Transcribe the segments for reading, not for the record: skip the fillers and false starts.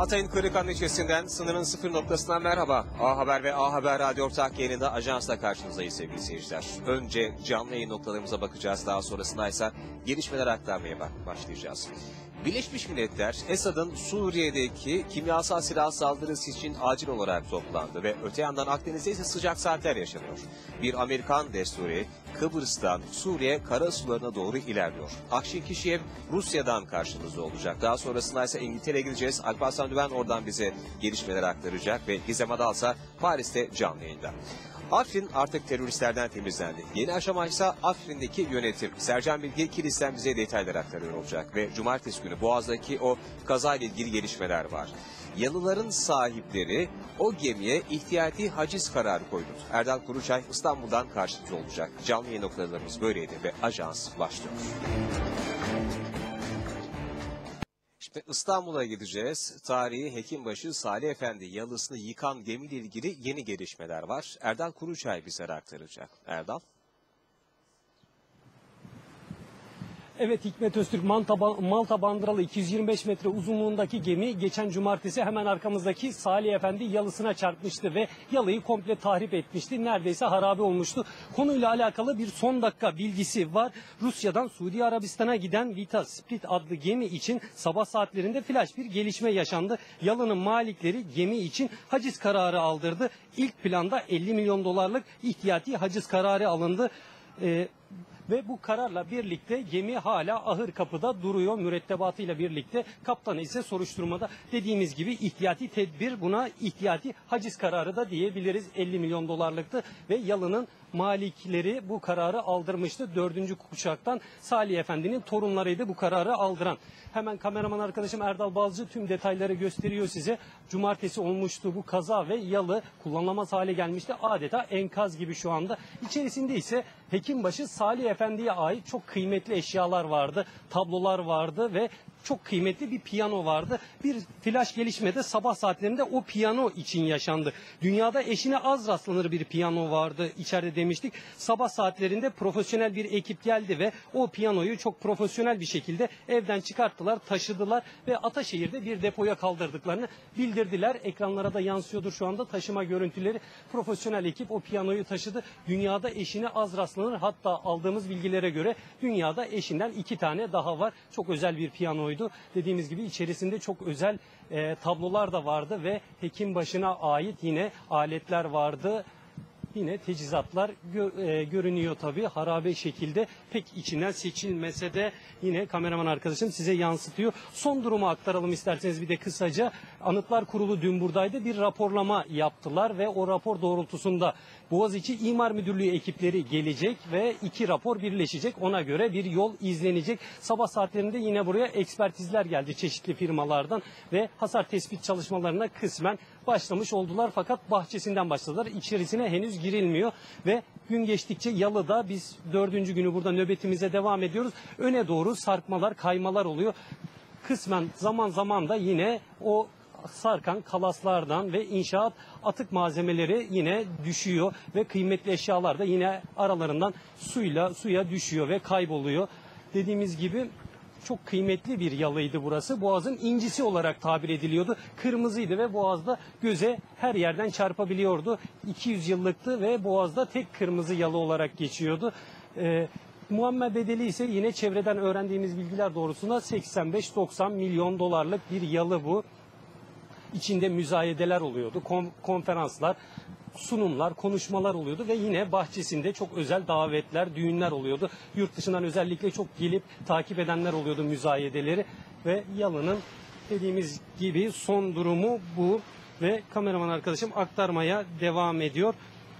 Hatay'ın Kırıkhan ilçesinden sınırın sıfır noktasından merhaba. A Haber ve A Haber Radyo Ortak yayınında ajansla karşınızdayız sevgili seyirciler. Önce canlı yayın noktalarımıza bakacağız, daha sonrasında ise gelişmeler aktarmaya başlayacağız. Birleşmiş Milletler, Esad'ın Suriye'deki kimyasal silah saldırısı için acil olarak toplandı ve öte yandan Akdeniz'de ise sıcak saatler yaşanıyor. Bir Amerikan desturi Kıbrıs'tan Suriye karasularına doğru ilerliyor. Akşin Kişiyev Rusya'dan karşımızda olacak. Daha sonrasında ise İngiltere'ye gideceğiz. Alparslan Düven oradan bize gelişmeler aktaracak ve Gizem Adal ise Paris'te canlı yayında. Afrin artık teröristlerden temizlendi. Yeni aşama ise Afrin'deki yönetim. Sercan Bilge Kilis'ten bize detaylar aktarıyor olacak. Ve cumartesi günü Boğaz'daki o kazayla ilgili gelişmeler var. Yalıların sahipleri o gemiye ihtiyati haciz kararı koydu. Erdal Kuruçay İstanbul'dan karşımızda olacak. Canlı yayın noktalarımız böyleydi ve ajans başlıyor. Şimdi İstanbul'a gideceğiz. Tarihi Hekimbaşı Salih Efendi yalısını yıkan gemiyle ilgili yeni gelişmeler var. Erdal Kuruçay bize aktaracak. Erdal. Evet, Hikmet Öztürk, Malta bandıralı 225 metre uzunluğundaki gemi geçen cumartesi hemen arkamızdaki Salih Efendi yalısına çarpmıştı ve yalıyı komple tahrip etmişti. Neredeyse harabe olmuştu. Konuyla alakalı bir son dakika bilgisi var. Rusya'dan Suudi Arabistan'a giden Vita Split adlı gemi için sabah saatlerinde flash bir gelişme yaşandı. Yalının malikleri gemi için haciz kararı aldırdı. İlk planda 50 milyon dolarlık ihtiyati haciz kararı alındı. Ve bu kararla birlikte gemi hala ahır kapıda duruyor mürettebatıyla birlikte. Kaptan ise soruşturmada. Dediğimiz gibi ihtiyati tedbir, buna ihtiyati haciz kararı da diyebiliriz. 50 milyon dolarlıktı ve yalının malikleri bu kararı aldırmıştı. 4. kuşaktan Salih Efendi'nin torunlarıydı bu kararı aldıran. Hemen kameraman arkadaşım Erdal Balcı tüm detayları gösteriyor size. Cumartesi olmuştu bu kaza ve yalı kullanılamaz hale gelmişti. Adeta enkaz gibi şu anda. İçerisinde ise Hekimbaşı Salih Efendi'ye ait çok kıymetli eşyalar vardı. Tablolar vardı ve çok kıymetli bir piyano vardı. Bir flash gelişmede sabah saatlerinde o piyano için yaşandı. Dünyada eşine az rastlanır bir piyano vardı içeride demiştik. Sabah saatlerinde profesyonel bir ekip geldi ve o piyanoyu çok profesyonel bir şekilde evden çıkarttılar, taşıdılar ve Ataşehir'de bir depoya kaldırdıklarını bildirdiler. Ekranlara da yansıyordur şu anda taşıma görüntüleri. Profesyonel ekip o piyanoyu taşıdı. Dünyada eşine az rastlanır. Hatta aldığımız bilgilere göre dünyada eşinden 2 tane daha var. Çok özel bir piyanoydu. Dediğimiz gibi içerisinde çok özel tablolar da vardı ve Hekimbaşı'na ait yine aletler vardı. Yine tecizatlar görünüyor tabii harabe şekilde, pek içinden seçilmese de yine kameraman arkadaşım size yansıtıyor. Son durumu aktaralım isterseniz bir de kısaca. Anıtlar Kurulu dün buradaydı, bir raporlama yaptılar ve o rapor doğrultusunda Boğaziçi İmar Müdürlüğü ekipleri gelecek ve 2 rapor birleşecek. Ona göre bir yol izlenecek. Sabah saatlerinde yine buraya ekspertizler geldi çeşitli firmalardan ve hasar tespit çalışmalarına kısmen başlamış oldular fakat bahçesinden başladılar. İçerisine henüz girilmiyor ve gün geçtikçe yalıda biz 4. günü burada nöbetimize devam ediyoruz. Öne doğru sarkmalar, kaymalar oluyor. Kısmen zaman zaman da yine o sarkan kalaslardan ve inşaat atık malzemeleri yine düşüyor ve kıymetli eşyalar da yine aralarından suya düşüyor ve kayboluyor. Dediğimiz gibi çok kıymetli bir yalıydı burası. Boğaz'ın incisi olarak tabir ediliyordu. Kırmızıydı ve Boğaz'da göze her yerden çarpabiliyordu. 200 yıllıktı ve Boğaz'da tek kırmızı yalı olarak geçiyordu. Muammer bedeli ise yine çevreden öğrendiğimiz bilgiler doğrultusunda 85-90 milyon dolarlık bir yalı bu. İçinde müzayedeler oluyordu, konferanslar, sunumlar, konuşmalar oluyordu ve yine bahçesinde çok özel davetler, düğünler oluyordu. Yurt dışından özellikle çok gelip takip edenler oluyordu müzayedeleri ve yalının dediğimiz gibi son durumu bu ve kameraman arkadaşım aktarmaya devam ediyor.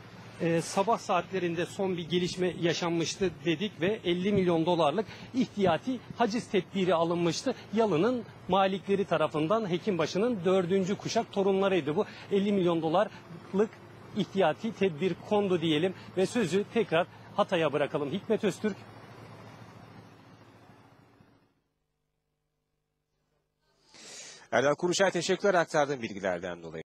Sabah saatlerinde son bir gelişme yaşanmıştı dedik ve 50 milyon dolarlık ihtiyati haciz tedbiri alınmıştı. Yalının malikleri tarafından Hekimbaşı'nın 4. kuşak torunlarıydı bu. 50 milyon dolarlık ihtiyati tedbir kondu diyelim ve sözü tekrar Hatay'a bırakalım. Hikmet Öztürk. Erdal Kuruçay, teşekkürler aktardığın bilgilerden dolayı.